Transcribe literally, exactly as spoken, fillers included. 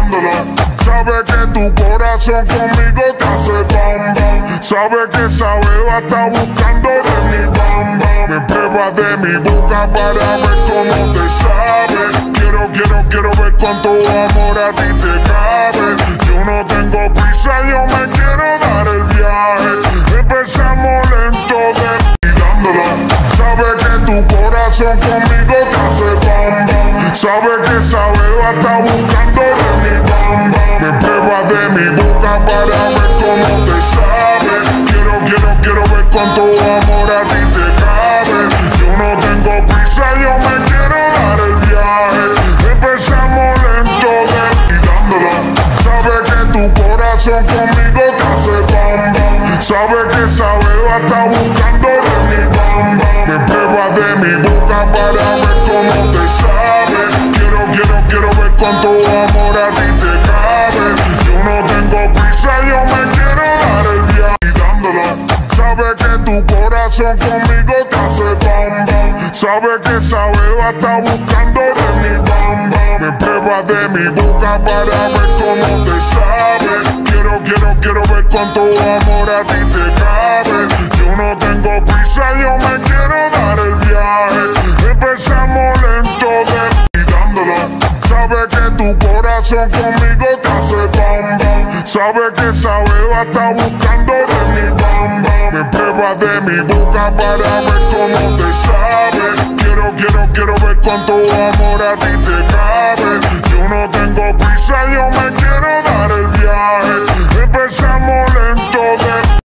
dándolo. Sabe que tu corazón conmigo te hace bam bam. Sabe que esa beba está buscando de mi bam bam. Me pruebas de mi boca para ver cómo te sabe. Quiero, quiero, quiero ver cuánto amor a ti te cabe. Yo no tengo prisa, yo me quiero dar el viaje. Empezamos lento de y dándolo. Sabe que tu corazón conmigo te hace bam bam. Sabe que esa beba está buscando de mi bam bam. Me pruebas de mi boca para ver cómo te sabe. Quiero, quiero, quiero ver cuánto amor a ti te cabe. Yo no tengo prisa, yo me quiero dar el viaje. Empezamos lento de y dándolo. Sabe que tu corazón conmigo te hace bam bam. Sabe que esa beba está buscando de mi bam bam. Me pruebas de mi boca para ver cómo te sabe. Quiero, quiero, quiero ver cuánto amor a ti te cabe. Yo no tengo prisa, yo me quiero dar el viaje. Y dándolo. Sabe que tu corazón conmigo te hace bam bam. Sabe que esa beba está buscando de mi bam bam. Me pruebas de mi boca para ver cómo te sabe. Quiero, quiero, quiero ver cuánto amor a ti te cabe. Yo no tengo prisa, yo me quiero dar el viaje. Empezamos lento de y dándolo. Sabe que tu corazón conmigo te hace bam bam. Sabe que esa beba está buscando de mi bam bam. Me pruebas de mi boca para ver cómo te sabe. Quiero, quiero, quiero ver cuánto amor a ti te cabe. Yo no tengo prisa, yo me quiero dar el viaje. Empezamos lento.